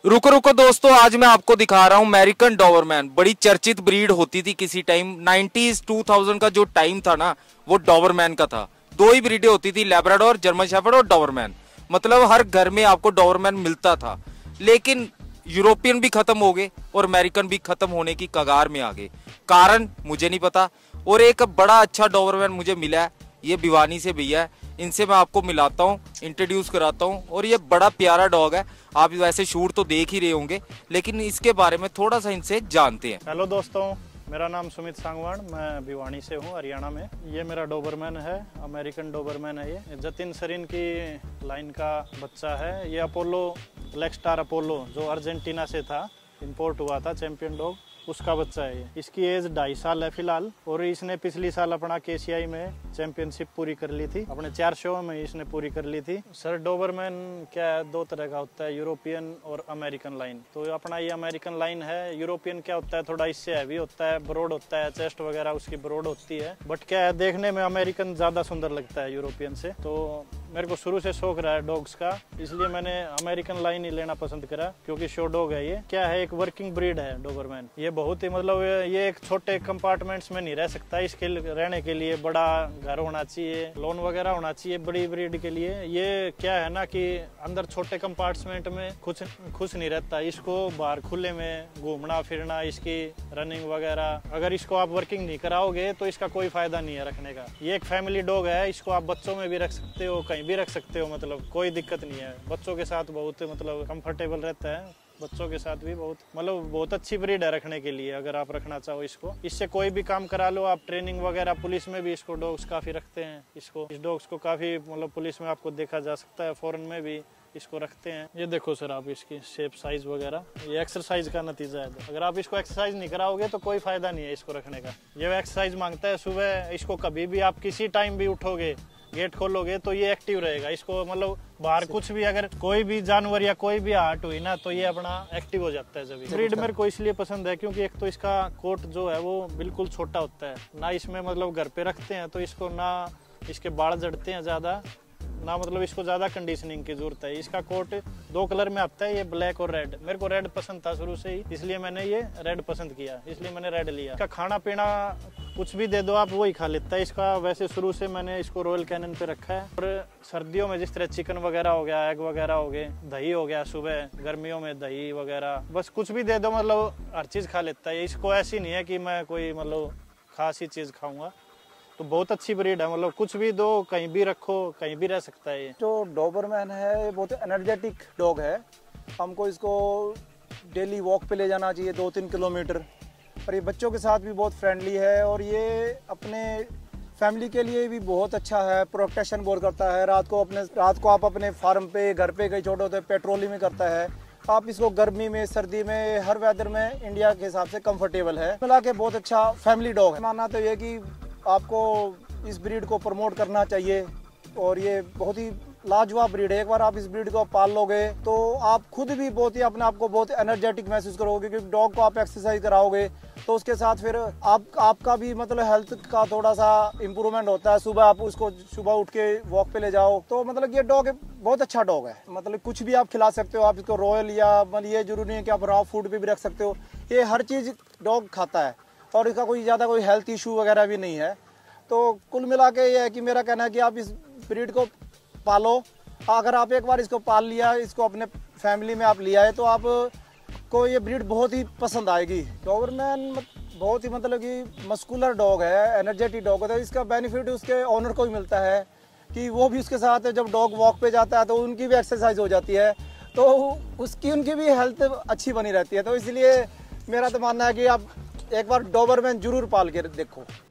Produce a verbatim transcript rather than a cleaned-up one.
रुको रुको दोस्तों, आज मैं आपको दिखा रहा हूँ अमेरिकन डॉबरमैन। बड़ी चर्चित ब्रीड होती थी किसी टाइम, नाइंटीज़ टू थाउज़ेंड का जो टाइम था ना, वो डॉबरमैन का था। दो ही ब्रीडें होती थी, लैब्राडोर, जर्मन शेफर्ड और डॉबरमैन। मतलब हर घर में आपको डॉबरमैन मिलता था। लेकिन यूरोपियन भी खत्म हो गए और अमेरिकन भी खत्म होने की कगार में आ गए। कारण मुझे नहीं पता। और एक बड़ा अच्छा डॉबरमैन मुझे मिला है, ये भिवानी से भैया है। इनसे मैं आपको मिलाता हूँ, इंट्रोड्यूस कराता हूँ। और ये बड़ा प्यारा डॉग है। आप वैसे शूट तो देख ही रहे होंगे, लेकिन इसके बारे में थोड़ा सा इनसे जानते हैं। हेलो दोस्तों, मेरा नाम सुमित सांगवान, मैं भिवानी से हूँ, हरियाणा में। ये मेरा डॉबरमैन है, अमेरिकन डॉबरमैन है। ये जतिन सरीन की लाइन का बच्चा है। ये अपोलो, ब्लैक स्टार अपोलो जो अर्जेंटीना से था, इंपोर्ट हुआ था, चैंपियन डॉग, उसका बच्चा है ये। इसकी एज ढाई साल है फिलहाल। और इसने पिछली साल अपना केसीआई में चैंपियनशिप पूरी कर ली थी, अपने चार शो में इसने पूरी कर ली थी। सर डॉबरमैन क्या है, दो तरह का होता है, यूरोपियन और अमेरिकन लाइन। तो अपना ये अमेरिकन लाइन है। यूरोपियन क्या होता है, थोड़ा इससे हैवी होता है, ब्रॉड होता है, चेस्ट वगैरह उसकी ब्रॉड होती है। बट क्या है, देखने में अमेरिकन ज्यादा सुंदर लगता है यूरोपियन से। तो मेरे को शुरू से शौक रहा है डॉग्स का, इसलिए मैंने अमेरिकन लाइन ही लेना पसंद करा, क्योंकि शो डॉग है ये। क्या है, एक वर्किंग ब्रीड है डॉबरमैन। ये बहुत ही मतलब ये एक छोटे कंपार्टमेंट्स में नहीं रह सकता। इसके रहने के लिए बड़ा घर होना चाहिए, लॉन वगैरह होना चाहिए बड़ी ब्रीड के लिए। ये क्या है ना कि अंदर छोटे कंपार्टमेंट में खुश खुश नहीं रहता। इसको बाहर खुले में घूमना फिरना, इसकी रनिंग वगैरह, अगर इसको आप वर्किंग नहीं कराओगे तो इसका कोई फायदा नहीं है रखने का। ये एक फैमिली डॉग है, इसको आप बच्चों में भी रख सकते हो, कहीं भी रख सकते हो, मतलब कोई दिक्कत नहीं है। बच्चों के साथ बहुत मतलब कंफर्टेबल रहता है, बच्चों के साथ भी बहुत मतलब बहुत अच्छी ब्रीड है रखने के लिए, अगर आप रखना चाहो इसको। इससे कोई भी काम करा लो आप, ट्रेनिंग वगैरह, पुलिस में भी इसको डॉग्स काफी रखते हैं। इसको इस डॉग्स को काफी मतलब पुलिस में आपको देखा जा सकता है, फॉरेन में भी इसको रखते हैं। ये देखो सर आप इसकी शेप साइज वगैरह, ये एक्सरसाइज का नतीजा है। अगर आप इसको एक्सरसाइज नहीं कराओगे तो कोई फायदा नहीं है इसको रखने का। ये एक्सरसाइज मांगता है सुबह। इसको कभी भी आप किसी टाइम भी उठोगे, गेट खोलोगे तो ये एक्टिव रहेगा। इसको मतलब बाहर कुछ भी अगर कोई भी जानवर या कोई भी हार्ट हुई ना, तो ये अपना एक्टिव हो जाता है। जब ब्रीड मेरे को इसलिए पसंद है क्योंकि एक तो इसका कोट जो है वो बिल्कुल छोटा होता है ना। इसमें मतलब घर पे रखते हैं तो इसको ना इसके बाल जड़ते हैं ज्यादा ना, मतलब इसको ज्यादा कंडीशनिंग की जरूरत है। इसका कोट दो कलर में आता है, ये ब्लैक और रेड। मेरे को रेड पसंद था शुरू से ही, इसलिए मैंने ये रेड पसंद किया, इसलिए मैंने रेड लिया। इसका खाना पीना कुछ भी दे दो आप, वो ही खा लेता है। इसका वैसे शुरू से मैंने इसको रॉयल कैनन पे रखा है। और सर्दियों में जिस तरह चिकन वगैरह हो गया, एग वगैरह हो गए, दही हो गया सुबह, गर्मियों में दही वगैरह, बस कुछ भी दे दो मतलब हर चीज खा लेता है। इसको ऐसी नहीं है कि मैं कोई मतलब खास ही चीज खाऊंगा। तो बहुत अच्छी ब्रीड है, मतलब कुछ भी दो, कहीं भी रखो, कहीं भी रह सकता है ये। जो डॉबरमैन है ये बहुत एनर्जेटिक डॉग है। हमको इसको डेली वॉक पे ले जाना चाहिए, दो तीन किलोमीटर। और ये बच्चों के साथ भी बहुत फ्रेंडली है। और ये अपने फैमिली के लिए भी बहुत अच्छा है, प्रोटेक्शन बहुत करता है। रात को अपने रात को आप अपने फार्म पे, घर पे कहीं छोटे होते पेट्रोलिंग में करता है। आप इसको गर्मी में, सर्दी में, हर वेदर में इंडिया के हिसाब से कंफर्टेबल है। मिला के बहुत अच्छा फैमिली डॉग है। मानना तो ये कि आपको इस ब्रीड को प्रमोट करना चाहिए। और ये बहुत ही लाजवाब ब्रीड है। एक बार आप इस ब्रीड को पाल लोगे तो आप खुद भी बहुत ही अपने आप को बहुत एनर्जेटिक महसूस करोगे, क्योंकि डॉग को आप एक्सरसाइज कराओगे तो उसके साथ फिर आप आपका भी मतलब हेल्थ का थोड़ा सा इम्प्रूवमेंट होता है। सुबह आप उसको सुबह उठ के वॉक पे ले जाओ तो मतलब ये डॉग बहुत अच्छा डॉग है। मतलब कुछ भी आप खिला सकते हो आप इसको, रॉयल या मतलब ये जरूरी नहीं है कि आप रॉ फूड पे भी रख सकते हो। ये हर चीज डॉग खाता है और इसका कोई ज़्यादा कोई हेल्थ इशू वगैरह भी नहीं है। तो कुल मिला के ये है कि मेरा कहना है कि आप इस ब्रीड को पालो। अगर आप एक बार इसको पाल लिया, इसको अपने फैमिली में आप लिया है, तो आप को ये ब्रीड बहुत ही पसंद आएगी। डॉबरमैन बहुत ही मतलब कि मस्कुलर डॉग है, एनर्जेटिक डॉग है। तो इसका बेनिफिट उसके ओनर को भी मिलता है कि वो भी उसके साथ जब डॉग वॉक पे जाता है तो उनकी भी एक्सरसाइज हो जाती है, तो उसकी उनकी भी हेल्थ अच्छी बनी रहती है। तो इसलिए मेरा तो मानना है कि आप एक बार डॉबरमैन जरूर पाल के देखो।